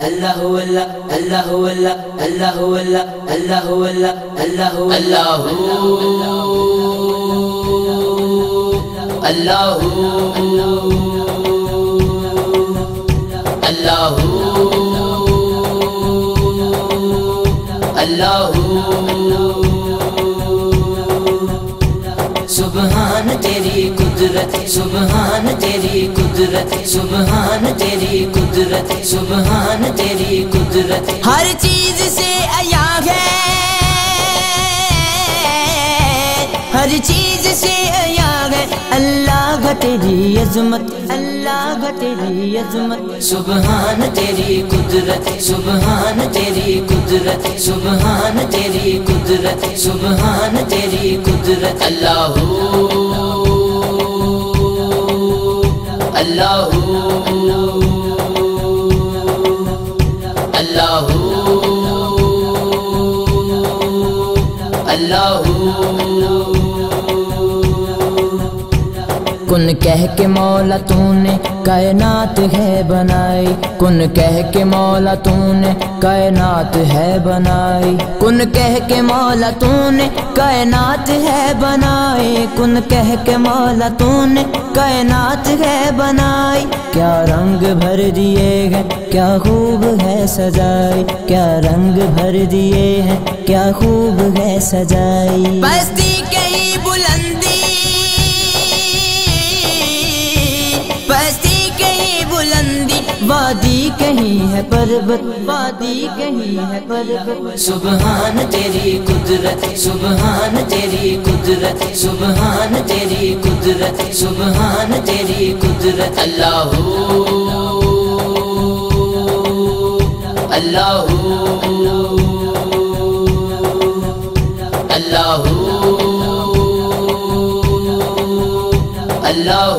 اللہ اللہ اللہ اللہ اللہ اللہ اللہ اللہ اللہ اللہ اللہ اللہ اللہ سبحان تیری قدرت سبحان تیری قدرت سبحان تیری قدرت سبحان تیری قدرت ہر چیز سے عیاں ہے ہر چیز سے عیاں ہے اللہ کا تیری عظمت اللہ کا تیری عظمت سبحان تیری قدرت سبحان تیری قدرت سبحان تیری قدرت سبحان تیری قدرت اللہ اللہ اللہ اللہ کن کہہ کے مولا تو نے کائنات ہے بنائی کن کہہ کے مولا تو نے کائنات ہے بنائی کن کہہ کے مولا تو نے کائنات ہے بنائی کن کہہ کے مولا تو نے کائنات ہے بنائی کیا رنگ بھر دیے ہیں کیا خوب ہے سجائی کیا رنگ بھر دیے ہیں کیا خوب ہے سجائی پستی کہیں بلندی پستی کہیں بلندی وادی کہیں ہے پربت وادی کہیں ہے پربت سبحان تیری قدرت سبحان تیری قدرت سبحان تیری قدرت سبحان تیری قدرت اللہ اللہ اللہ اللہ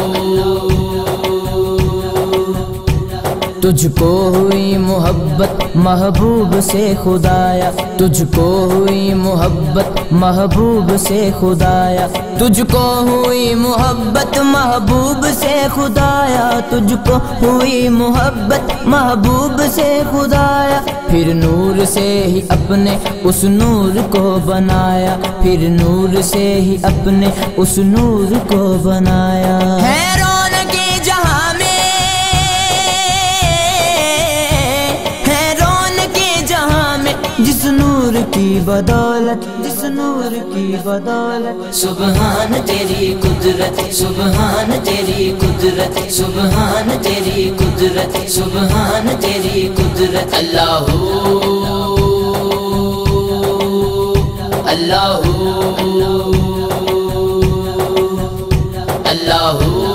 تجھ کو ہوئی محبت محبوب سے خدایا تجھ کو ہوئی محبت محبوب سے خدایا تجھ کو ہوئی محبت محبوب سے خدایا تجھ کو ہوئی محبت محبوب سے خدایا پھر نور سے ہی اپنے اس نور کو بنایا پھر نور سے ہی اپنے اس نور کو بنایا ہے رونق جہاں میں جس نور کی بدولت جس نور کی بدولت سبحان تیری قدرت سبحان تیری قدرت سبحان تیری قدرت سبحان تیری قدرت اللہ اللہ اللہ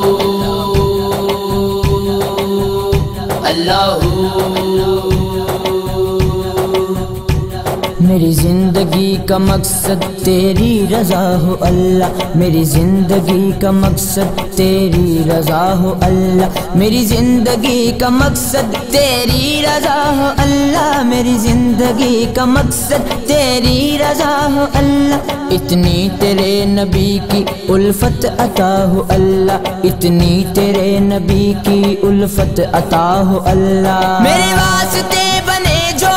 اللہ میری زندگی کا مقصد تیری رضا ہو اللہ میری زندگی کا مقصد تیری رضا ہو اللہ میری زندگی کا مقصد تیری رضا ہو اللہ میری زندگی کا مقصد تیری رضا ہو اللہ اتنی تیرے نبی کی الفت عطا ہو اللہ اتنی تیرے نبی کی الفت عطا ہو اللہ میرے واسطے بنے جو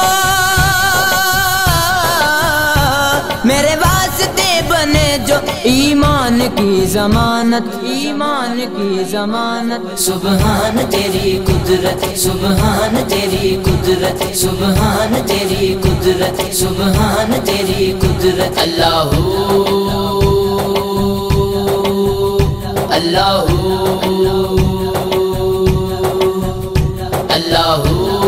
میرے واسطے بنے جو ایمان کی ضمانت ایمان کی ضمانت سبحان تیری قدرت سبحان تیری قدرت سبحان تیری قدرت سبحان تیری قدرت اللہ اللہ اللہ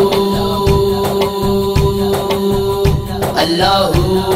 اللہ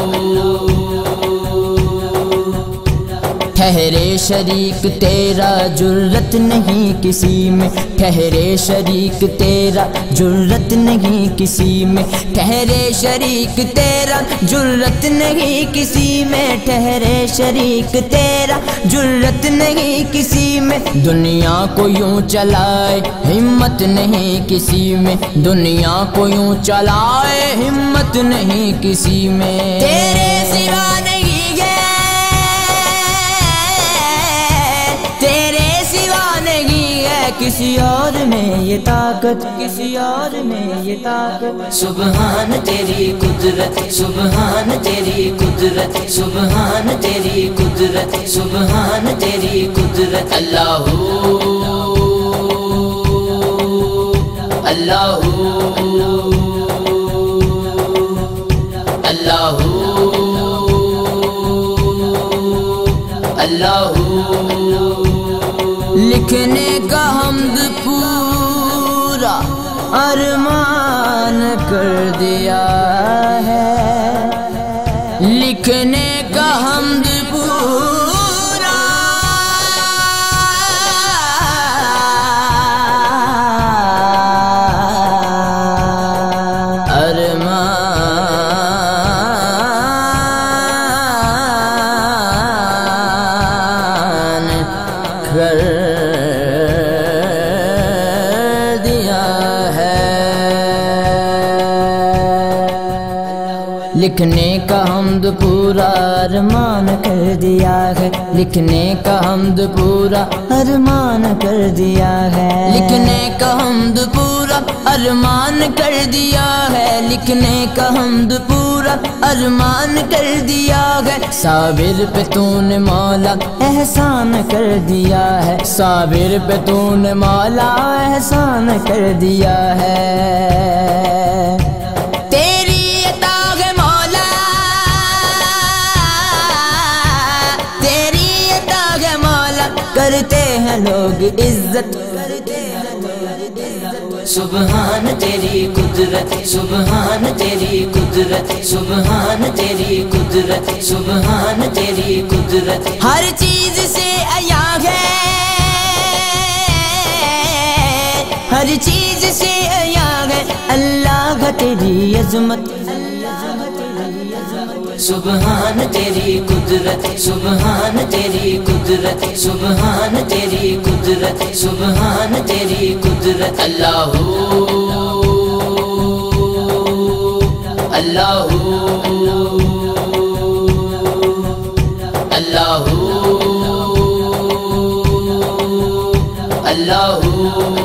ٹھہرے شریک تیرا جرت نہیں کسی میں ٹھہرے شریک تیرا جرت نہیں کسی میں ٹھہرے شریک تیرا جرت نہیں کسی میں ٹھہرے شریک تیرا جرت نہیں کسی میں دنیا کو یوں چلائے ہمت نہیں کسی میں دنیا کو یوں چلائے ہمت نہیں کسی میں تیرے سوا نہیں ہے تیرے سوا نہیں ہے کسی اور میں یہ طاقت، کسی اور میں یہ طاقت. سبحان تیری قدرت، سبحان تیری قدرت، سبحان تیری قدرت، سبحان تیری قدرت. اللہ اللہ اللہ اللہ. لکھنے کا حمد پورا ارمان کر دیا ہے، لکھنے کا حمد پورا ارمان کر دیا ہے. لکھنے کا حمد پورا ارمان کر دیا ہے، لکھنے کا حمد پورا ارمان کر دیا ہے، لکھنے کا حمد پورا ارمان کر دیا ہے، لکھنے کا حمد پورا ارمان کر دیا ہے. صابر پہ تو نے مولا احسان کر دیا ہے، صابر پہ تو نے مولا احسان کر دیا ہے. تیری عطا ہے مولا، تیری عطا ہے مولا، کرتے ہیں لوگ عزت. سبحان تیری قدرت، سبحان تیری قدرت، سبحان تیری قدرت، سبحان تیری قدرت. ہر چیز سے عیا ہے، ہر چیز سے عیا ہے اللہ تیری عظمت. سبحان تیری قدرت، سبحان تیری قدرت، سبحان تیری قدرت، سبحان تیری قدرت. اللہ اللہ اللہ اللہ